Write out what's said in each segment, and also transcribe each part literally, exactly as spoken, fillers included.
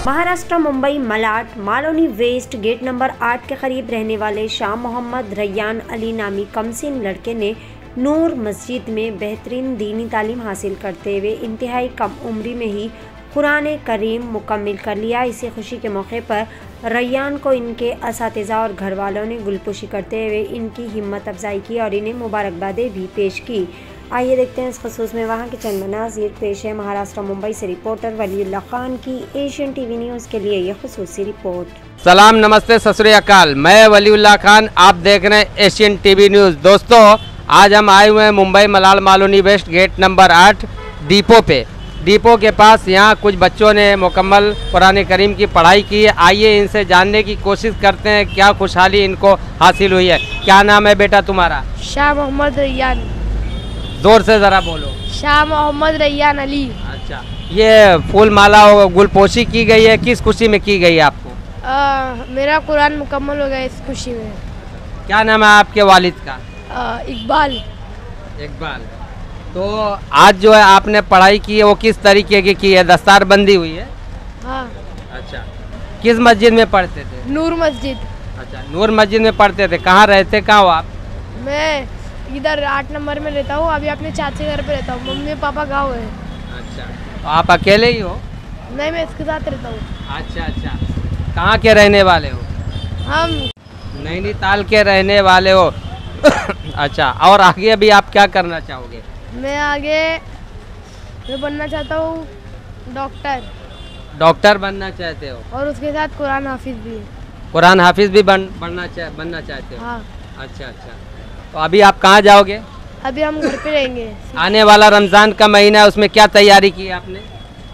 Maharashtra Mumbai Malad Malvani west gate number आठ के करीब रहने वाले शाह मोहम्मद रैयान अली नामी कमसिन लड़के ने नूर मस्जिद में बेहतरीन दीनी तालीम हासिल करते हुए इंतहाई कम उम्री में ही कुरान करीम मुकम्मिल कर लिया। इसी खुशी के मौके पर रैयान को इनके असातिज़ा और घर वालों ने गुलपोशी करते हुए इनकी हिम्मत अफजाई की और इन्हें मुबारकबादें भी पेश की। आइए देखते हैं इस खसूस में वहाँ के चंद मनाज़िर। पेश है महाराष्ट्र मुंबई से रिपोर्टर वलीउल्लाह खान की एशियन टीवी न्यूज़ के लिए यह खसूसी रिपोर्ट। सलाम, नमस्ते, सत श्री अकाल। मैं वलीउल्लाह खान, आप देख रहे हैं एशियन टीवी न्यूज़। दोस्तों, आज हम आए हुए हैं Mumbai Malad Malvani west gate number आठ डिपो पे। डिपो के पास यहाँ कुछ बच्चों ने मुकम्मल कुरान करीम की पढ़ाई की है। आइए इनसे जानने की कोशिश करते हैं क्या खुशहाली इनको हासिल हुई है। क्या नाम है बेटा तुम्हारा? शाह मोहम्मद रैयान। जोर से ज़रा बोलो। शाह मोहम्मद रैयान अली। अच्छा, ये फूल माला गुलपोशी की गई है, किस खुशी में की गई है आपको? आ, मेरा कुरान मुकम्मल हो गया इस खुशी में। क्या नाम है आपके वालिद का? आ, इकबाल। इकबाल। तो आज जो है आपने पढ़ाई की है वो किस तरीके की की है? दस्तार बंदी हुई है? हाँ। अच्छा, किस मस्जिद में पढ़ते थे? नूर मस्जिद। अच्छा, नूर मस्जिद में पढ़ते थे। कहाँ रहते, कहाँ हो आप? मैं इधर आठ नंबर में रहता हूँ, अभी अपने चाचे घर पे रहता हूँ। मम्मी पापा गाँव है। अच्छा, तो आप अकेले ही हो? नहीं, मैं इसके साथ रहता हूँ। अच्छा अच्छा, कहाँ के रहने वाले हो? हम नैनीताल के रहने वाले हो। अच्छा, और आगे अभी आप क्या करना चाहोगे? मैं आगे मैं बनना चाहता हूँ डॉक्टर। डॉक्टर बनना चाहते हो? और उसके साथ कुरान हाफिज भी। कुरान हाफिज भी बन बनना चाह बनना चाहते हो? हाँ। अच्छा अच्छा, तो अभी आप कहाँ जाओगे? अभी हम घर पे रहेंगे। आने वाला रमज़ान का महीना है, उसमें क्या तैयारी की है आपने?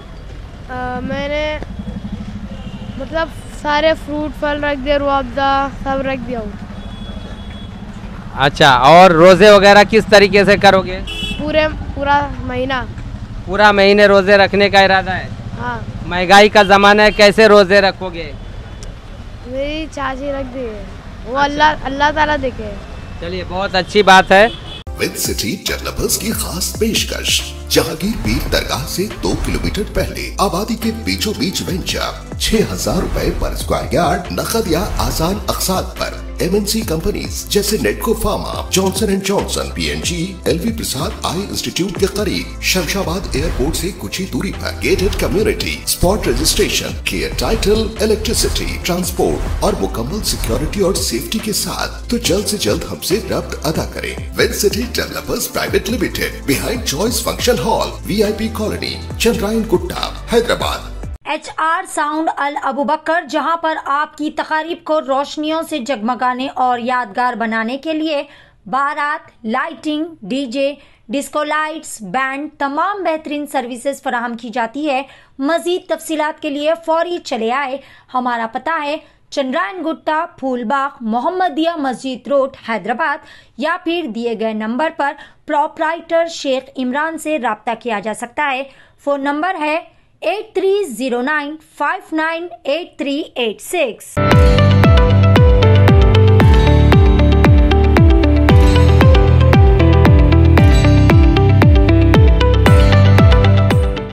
आ, मैंने मतलब सारे फ्रूट फल रख दिया, रुआबजा सब रख दिया हूँ। अच्छा, और रोज़े वगैरह किस तरीके से करोगे? पूरे पूरा महीना। पूरा महीने रोज़े रखने का इरादा है? हाँ। महंगाई का ज़माना है, कैसे रोज़े रखोगे? मेरी चाची रख दी है, वो अल्लाह अल्लाह ताला देखे। चलिए, बहुत अच्छी बात है। विद सिटी डेवलपर्स की खास पेशकश, जहांगीर पीर दरगाह से दो किलोमीटर पहले आबादी के बीचों बीच वेंचर, छह हजार रूपए पर स्क्वायर यार्ड, नकद या आसान अकसाद पर। एमएनसी कंपनीज जैसे Natco pharma, Johnson and Johnson, PNG, LV Prasad eye institute के करीब, शमशाबाद एयरपोर्ट से कुछ ही दूरी पर। Gated community, spot registration, clear title, electricity, transport और मुकम्मल सिक्योरिटी और सेफ्टी के साथ। तो जल्द से जल्द हमसे रब्त अदा करें। With city developers private limited, behind choice function hall, VIP colony, Chandrayan Gutta, Hyderabad. H R sound Al Abu Bakar, जहां पर आपकी तकारीब को रोशनियों से जगमगाने और यादगार बनाने के लिए बारात, lighting, DJ, disco lights, band, तमाम बेहतरीन सर्विसेज फराहम की जाती है। मजीद तफसीलात के लिए फौरी चले आए। हमारा पता है चंद्रायन गुट्टा, फूलबाग, मोहम्मदिया मस्जिद रोड, हैदराबाद, या फिर दिए गए नंबर पर प्रोपराइटर शेख इमरान से रब्ता किया जा सकता है। फोन नंबर है eight three zero nine five nine eight three eight six.